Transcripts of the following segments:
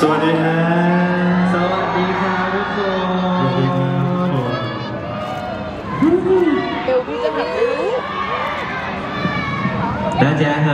สวัสดีครับสวัสดีครับทุกคนสวัสดีครับทุกคนเอวพี่จะหักไม่รู้大家好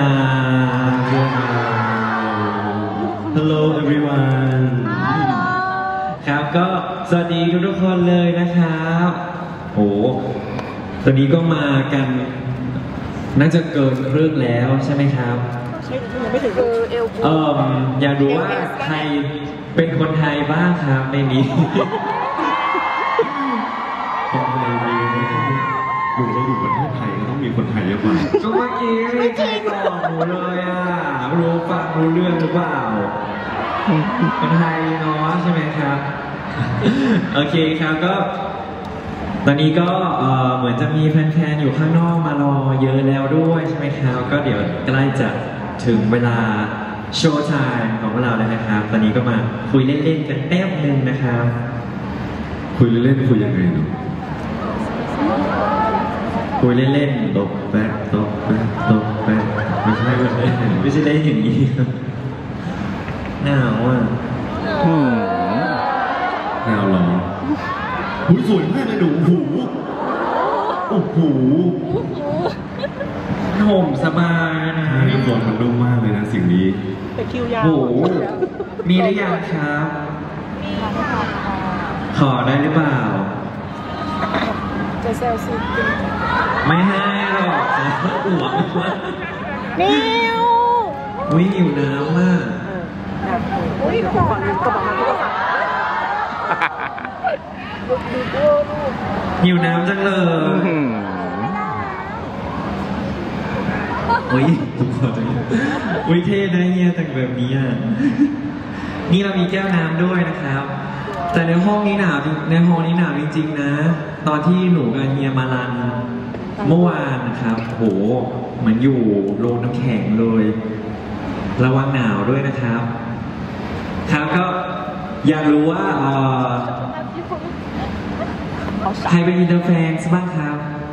Hello everyone ครับก็สวัสดีทุกคนเลยนะครับโหตอนนี้ก็มากันน่าจะเกินครึ่งแล้วใช่ไหมครับไม่ถึงเอวอยากรู้ว่าใครเป็นคนไทยบ้างครับในนี้คนไทยมีอยู่เราอยู่ประเทศไทยก็ต้องมีคนไทยเยอะกว่าก็เมื่อกี้ไม่ใครบอกหนูเลยอ่ะรู้ฟังรู้เรื่องหรือเปล่าคนไทยเนาะใช่ไหมครับโอเคครับก็ตอนนี้ก็เหมือนจะมีแฟนๆอยู่ข้างนอกมารอเยอะแล้วด้วยใช่ไหมครับก็เดี๋ยวใกล้จะถึงเวลาโชว์ไทม์ของเราแล้วนะครับตอนนี้ก็มาคุยเล่นๆกันแป๊บนึงนะครับคุยเล่นๆคุยยังไงเนาะคุยเล่นๆตบแป๊ะตบแป๊ะตบแป๊ะไม่ใช่เล่นไม่ใช่เล่นอย่างนี้หนาวอ่ะหนาวหรอหูสวยมากเลยหนูหูโอ้โหห่มสบายนะทุกคนมันนุ่มมากเลยนะสิ่งนี้แต่คิวยาวโอ้มีหรือยังครับขอได้หรือเปล่าจะแซวซีไม่ให้หรอกหัวนิวอุ้ยหิวน้ำมากอุ้ยกระบอกมันก็สั่งหิวน้ำจังเลยอุ้ยทุกคนอุ้ยเท่นะเฮียแต่งแบบนี้อ่ะนี่เรามีแก้วน้ำด้วยนะครับแต่ในห้องนี้หนาวในห้องนี้หนาวจริงๆนะตอนที่หนูกับเฮียมารันเมื่อวานนะครับโหเหมือนอยู่โรงน้ำแข็งเลยระวังหนาวด้วยนะครับครับก็อยากรู้ว่าใครเป็นอินเตอร์แฟนส์บ้างครับ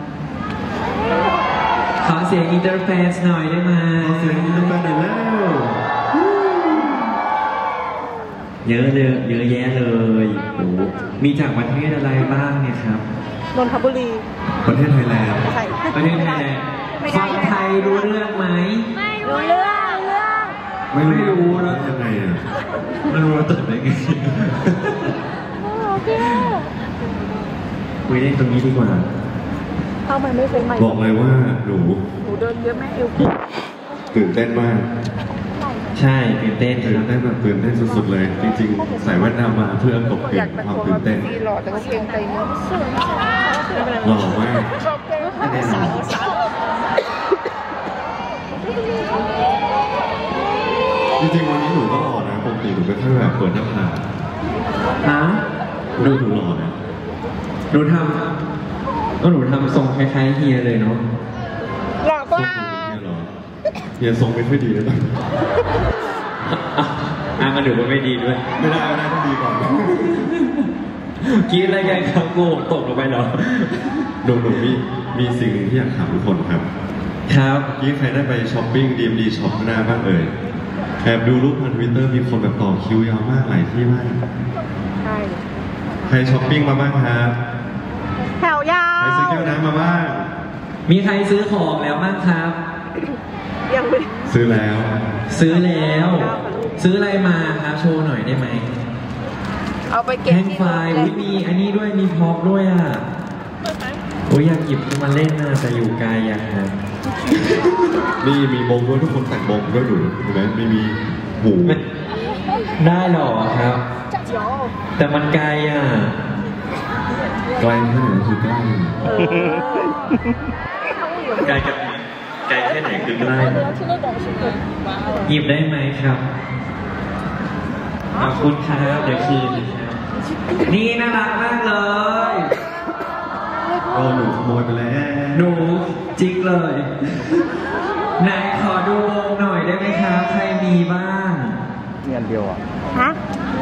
ขอเสียงอินเตอร์แฟนส์หน่อยได้ไหมขอเสียงอินเตอร์แฟนหน่อยแล้วเยอะเลยเยอะแยะเลยโอ้มีจากประเทศอะไรบ้างเนี่ยครับนนทบุรีประเทศไทยแลนด์ประเทศไทยแลนด์ฟังไทยรู้เรื่องไหมไม่รู้เรื่องไม่รู้แล้วยังไงอ่ะไม่รู้ว่าตื่นได้ไงคุยเล่นตรงนี้ดีกว่าเข้ามาไม่เป็นใหม่บอกเลยว่าหนูเดินเยอะแม่เอวตื่นเต้นมากใช่ตื่นเต้นตื่นเต้นแบบตื่นเต้นสุดๆเลยจริงๆใส่แว่นดำมาเพื่อกลบเกลื่อนความตื่นเต้นหล่อแต่ก็เกรงใจมากหล่อมากจริงๆวันนี้หนูก็หล่อนะปกติหนูก็แค่แบบเปิดหน้าผากนะดูหนูหล่อนะหนูทำทรงคล้ายๆเฮียเลยเนาะหล่อกว่าเฮียทรงไม่ค่อยดีเลยนะมันดูว่าไม่ดีด้วยไม่ได้ต้องดีก่อนคิดอะไรกันครับกูตกลงไปเหรอหนูมีสิ่งหนึ่งที่อยากถามทุกคนครับครับกี้ใครได้ไปช้อปปิ้ง DMDช็อปข้างหน้าบ้างเอ่ยแอบดูรูปทาง Twitter มีคนแบบต่อคิวยาวมากหลายที่มากใช่ใครช้อปปิ้งมาบ้างครับแถวยาวใครซื้อแก้วน้ำมาบ้างมีใครซื้อของแล้วบ้างครับยังไม่ซื้อแล้วซื้ออะไรมาครับโชว์หน่อยได้ไหมเอาไปเก็บแท่งไฟมีอันนี้ด้วยมีพ็อปด้วยอ่ะโอ้ยอยากหยิบมาเล่นนะแต่อยู่ไกลอ่ะครับนี่มีมงด้วยทุกคนแต่งมงด้วยดูเห็นไหมไม่มีหูได้หรอครับแต่มันไกลอ่ะไกลแค่ไหนคือใกล้ไกลแค่ไหนคือใกล้หยิบได้ไหมครับขอบคุณครับเดี๋ยวคืนนะครับนี่น่ารักมากเลยหนูขโมยไปแล้วหนูจิ๊กเลยไหนขอดูวงหน่อยได้ไหมครับใครมีบ้างเงินเดียวอ่ะฮะ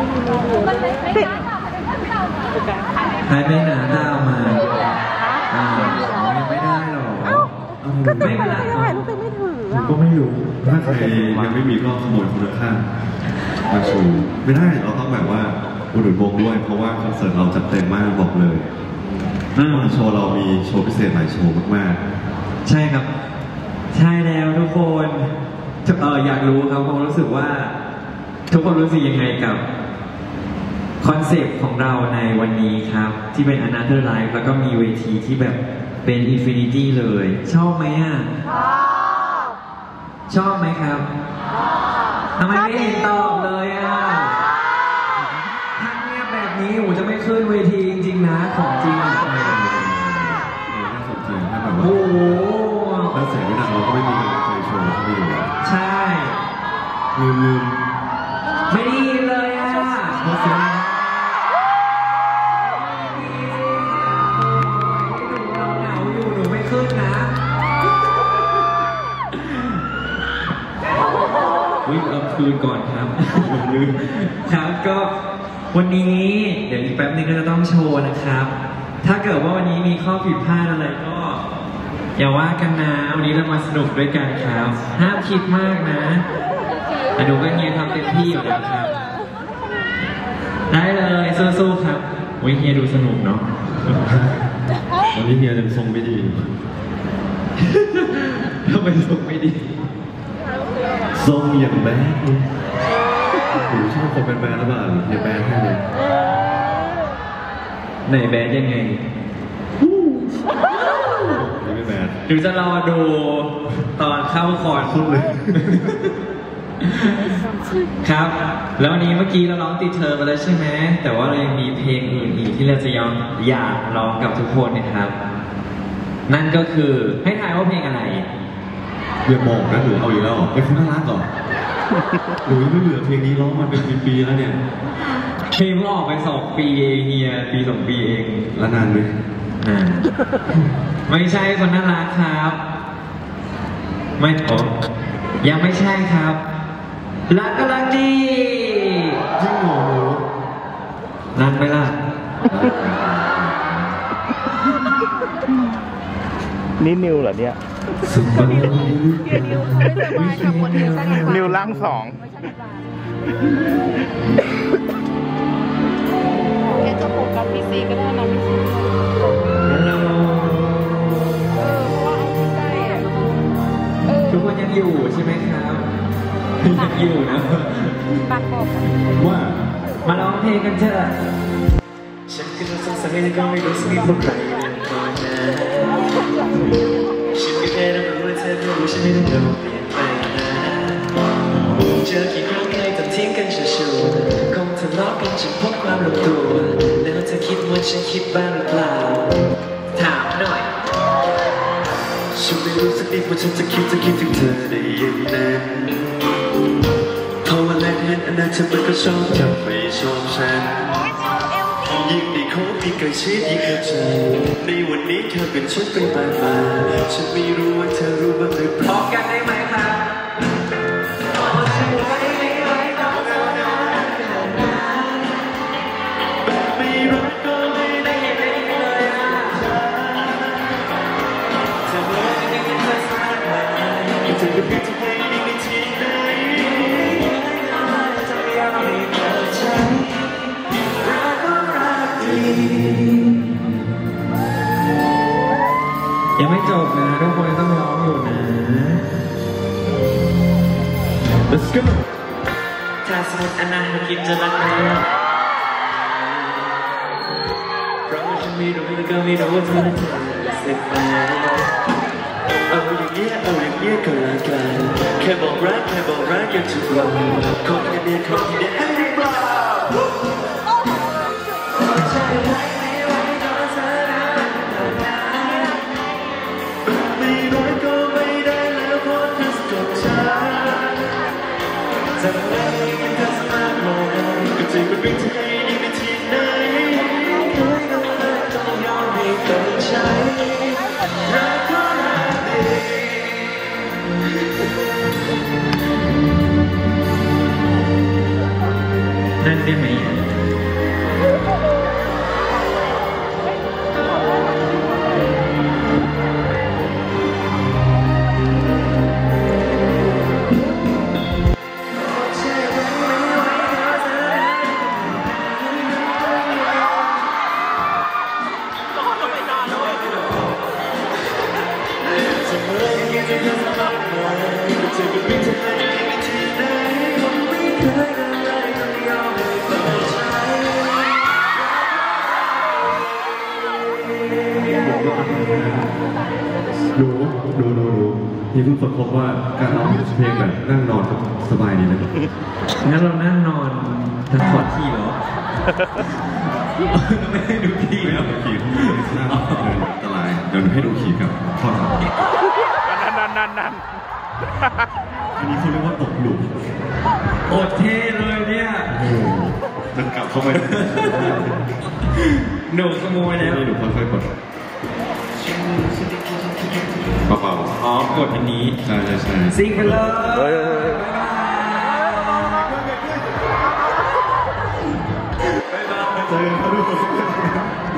ใครไม่หนาดาวมายังไม่ได้หรอไม่เป็นไรถ่ายรูปไม่ถือก็ไม่รู้ถ้าใครยังไม่มีก็ขโมยคนละข้างมาชูไม่ได้เราต้องแบบว่าอุดหนุนวงด้วยเพราะว่าคอนเสิร์ตเราจัดเต็มมากบอกเลยโชว์เรามีโชว์พิเศษหลายโชว์มากใช่ครับใช่แล้วทุกคนอยากรู้ครับผมรู้สึกว่าทุกคนรู้สึกยังไงกับคอนเซปต์ของเราในวันนี้ครับที่เป็น Another Life แล้วก็มีเวทีที่แบบเป็น Infinity เลยชอบไหมอ่ะชอบไหมครับทำไมไม่เห็นตอบเลยอ่ะถ้าเงียบแบบนี้ผมจะไม่ขึ้นเวทีจริงๆนะของจริงน่าสนใจถ้าแบบว่าโอ้โหถ้าเสียงไม่ดังเราก็ไม่มีกำลังใจโชว์ที่อยู่ใช่ลืมไม่ได้ยินเลยอ่ะเพราะเสียงเหงาอยู่หนูไม่ขึ้นนะวิ่งเอาคืนก่อนครับครับก็วันนี้เดี๋ยวอีกแป๊บนึงก็จะต้องโชว์นะครับถ้าเกิดว่าวันนี้มีข้อผิดพลาดอะไรก็อย่าว่ากันนะวันนี้เรามาสนุกด้วยกันครับห้ามคิดมากนะแต่ดูก็เฮียทำเต็มที่อยู่แล้วครับได้เลยสู้ๆครับเฮียดูสนุกเนาะวันนี้เฮียยังทรงไม่ดีทำไมทรงไม่ดีทรงอย่างแบดผมชอบคนเป็นแบดหรือเปล่าเฮียแบดแค่นี้ไหนแบดยังไงไม่แบดหรือจะรอดูตอนเข้าคอร์สสุดเลยครับแล้ววันนี้เมื่อกี้เราร้องติดเธอไปแล้วใช่ไหมแต่ว่าเรายังมีเพลงอื่นอีกที่เราจะอยากร้องกับทุกคนนะครับนั่นก็คือให้ทายว่าเพลงอะไรอย่าบอกนะหนูเอาอยู่แล้วไอ้คุณน่ารักเหรอหนูไม่เหลือเพลงนี้ร้องมาเป็นปีๆแล้วเนี่ยเพลงเพิ่งออกไป2 ปีเองเฮียปี2 ปีเองแล้วนานไหมไม่ใช่คนน่ารักครับไม่ยังไม่ใช่ครับรักก็รักดีจริงเหรอรักไหมล่ะนี่นิวเหรอเนี่ยนิวล่าง2 แกจะโฟกัสพี่ซีก็ได้นะพี่ซีทุกคนยังอยู่ใช่ไหมครับยังอยู่นะปากบอกว่ามาร้องเพลงกันเถอะฉันก็จะสงสัยก็ไม่รู้สึกมีพวกใครเดินก่อนนะฉันก็แค่ต้องรู้ว่าเธอรู้ฉันไม่ต้องโดนเปลี่ยนไปนะเจอกี่ครั้งใครต้องทิ้งกันเฉยๆคงทะเลาะกันจนพบความลงตัวแล้วเธอคิดว่าฉันคิดบ้างหรือเปล่าถามหน่อยฉันไม่รู้สักนิดว่าฉันจะคิดถึงเธอได้ยังไงพอวันแรกเห็นอันนั้นเธอมันก็ชอบจะไม่ชอบฉันยิ่งได้คบยิ่งใกล้ชิดยิ่งเข้าใจในวันนี้เธอเป็นฉันเป็นมาฉันไม่รู้ว่าเธอรู้บ้างหรือเปล่าพอกันได้ไหมครับยังไม่จบนะทุกคนต้องร้องอยู่นะ Let's go ถ้าสมมติอนาคตคิดจะรักกันเพราะว่าฉันไม่รู้แล้วก็ไม่รู้ว่าเธอจะสึกไปเอาอย่างเงี้ยก็รักกันแค่บอกรักอย่างทุกวันคนที่เดียวให้ได้เปล่าจะไม่กันเธอสมากมายก็จะเป็นเรื่องที่ให้ดีในที่ไหนต้องยอมให้ต้องใช้รักก็รักดีนั่นได้ไหมดูนี่เพิ่งค้นพบว่าการร้องเพลงแบบนั่งนอนก็สบายดีนะงั้นเรานั่งนอนทั้งขอดที่เหรอ ไม่ให้ดูที่ไม่แล้เอาวขี่เดินอันตรายเดี๋ยวให้ดูขี่กับทอดครับนั่นอันนี้เขาเรียกว่าตกหลุมโอดเท่เลยเนี่ยจะกลับเข้าไปหนูขโมยแล้วนี่หนูค่อยๆกดเบาอ๋อกดอันนี้ๆใช่ใช่ซิงไปเลยเฮ้ยเจอเขาด้วย